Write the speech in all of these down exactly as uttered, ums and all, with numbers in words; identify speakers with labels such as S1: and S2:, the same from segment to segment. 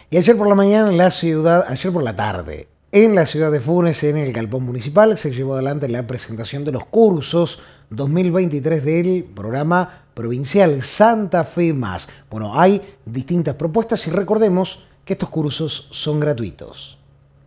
S1: Y ayer por la mañana en la ciudad, ayer por la tarde, en la ciudad de Funes, en el Galpón Municipal, se llevó adelante la presentación de los cursos dos mil veintitrés del programa provincial Santa Fe Más. Bueno, hay distintas propuestas y recordemos que estos cursos son gratuitos.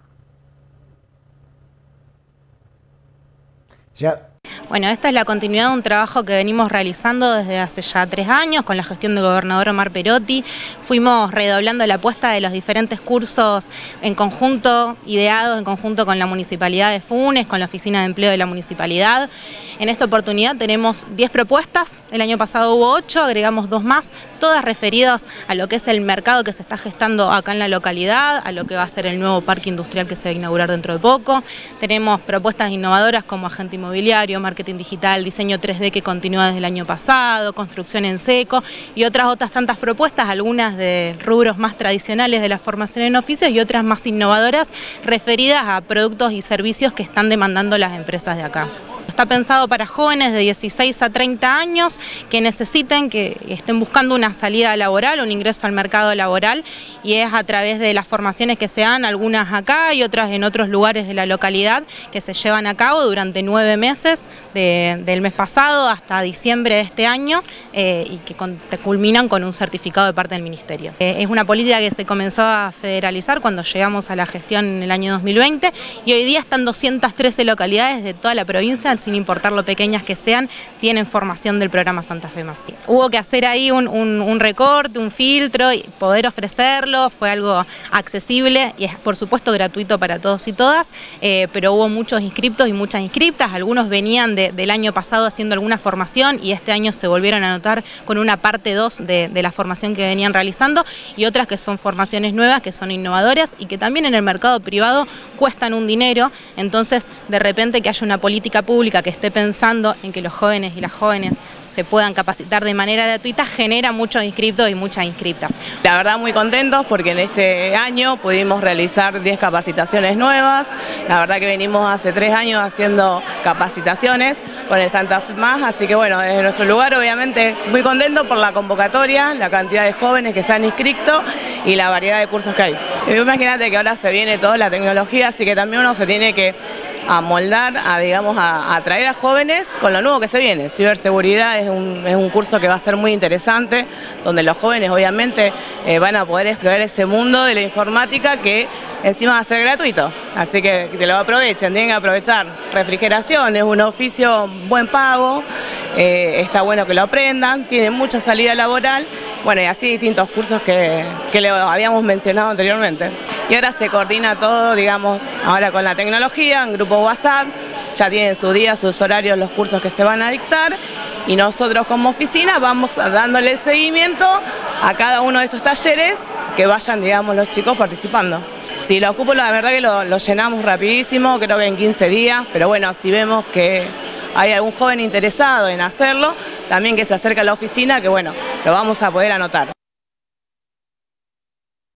S1: Ya.
S2: Bueno, esta es la continuidad de un trabajo que venimos realizando desde hace ya tres años con la gestión del gobernador Omar Perotti. Fuimos redoblando la apuesta de los diferentes cursos en conjunto, ideados en conjunto con la Municipalidad de Funes, con la Oficina de Empleo de la Municipalidad. En esta oportunidad tenemos diez propuestas, el año pasado hubo ocho, agregamos dos más, todas referidas a lo que es el mercado que se está gestando acá en la localidad, a lo que va a ser el nuevo parque industrial que se va a inaugurar dentro de poco. Tenemos propuestas innovadoras como agente inmobiliario, marketing digital, diseño tres D que continúa desde el año pasado, construcción en seco y otras otras tantas propuestas, algunas de rubros más tradicionales de la formación en oficios y otras más innovadoras referidas a productos y servicios que están demandando las empresas de acá. Está pensado para jóvenes de dieciséis a treinta años que necesiten, que estén buscando una salida laboral, un ingreso al mercado laboral, y es a través de las formaciones que se dan, algunas acá y otras en otros lugares de la localidad, que se llevan a cabo durante nueve meses, de, del mes pasado hasta diciembre de este año, eh, y que con, culminan con un certificado de parte del Ministerio. Eh, es una política que se comenzó a federalizar cuando llegamos a la gestión en el año dos mil veinte y hoy día están doscientas trece localidades de toda la provincia, sin importar lo pequeñas que sean, tienen formación del programa Santa Fe Más. Hubo que hacer ahí un, un, un recorte, un filtro y poder ofrecerlo, fue algo accesible y es por supuesto gratuito para todos y todas, eh, pero hubo muchos inscriptos y muchas inscriptas, algunos venían de, del año pasado haciendo alguna formación y este año se volvieron a anotar con una parte dos de, de la formación que venían realizando y otras que son formaciones nuevas, que son innovadoras y que también en el mercado privado cuestan un dinero, entonces de repente que haya una política pública que esté pensando en que los jóvenes y las jóvenes se puedan capacitar de manera gratuita, genera muchos inscriptos y muchas inscriptas.
S3: La verdad muy contentos porque en este año pudimos realizar diez capacitaciones nuevas. La verdad que venimos hace tres años haciendo capacitaciones con el Santa Fe Más, así que bueno, desde nuestro lugar obviamente muy contentos por la convocatoria, la cantidad de jóvenes que se han inscrito y la variedad de cursos que hay. Imagínate que ahora se viene toda la tecnología, así que también uno se tiene que amoldar, a, digamos, a, a atraer a jóvenes con lo nuevo que se viene. Ciberseguridad es un, es un curso que va a ser muy interesante, donde los jóvenes obviamente eh, van a poder explorar ese mundo de la informática que encima va a ser gratuito, así que que lo aprovechen, tienen que aprovechar. Refrigeración es un oficio buen pago, eh, está bueno que lo aprendan, tiene mucha salida laboral, bueno y así distintos cursos que, que le habíamos mencionado anteriormente. Y ahora se coordina todo, digamos, ahora con la tecnología, en grupo WhatsApp, ya tienen su día, sus horarios, los cursos que se van a dictar y nosotros como oficina vamos dándole seguimiento a cada uno de estos talleres que vayan, digamos, los chicos participando. Si lo ocupo, la verdad que lo, lo llenamos rapidísimo, creo que en quince días, pero bueno, si vemos que hay algún joven interesado en hacerlo, también que se acerque a la oficina, que bueno, lo vamos a poder anotar.